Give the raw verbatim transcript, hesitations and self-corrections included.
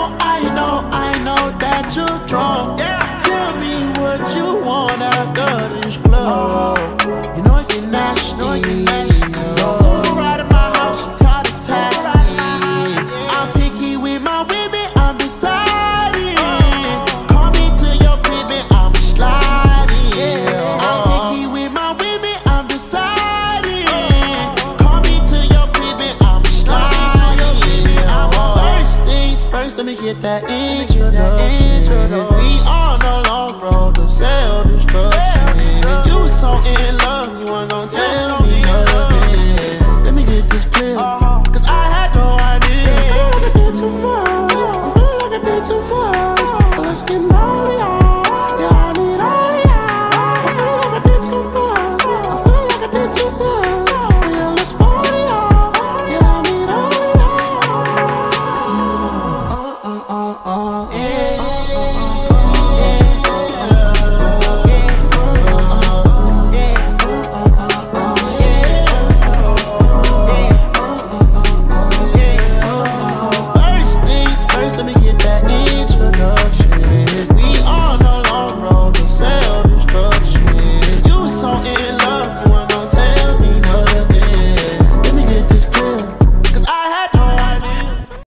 know, I know, I know that you're drunk. Yeah. Tell me what you want after this club. You know it's nasty. Know it's nasty. Uber right at my house, you call a taxi. I'm picky with my women, I'm deciding. Call me to your crib and I'm sliding. I'm picky with my women, I'm deciding. Call me to your crib and I'm sliding. First things first, let me get that introduction. We on a long road to self-destruction. You was so in love, you weren't gon' tell me.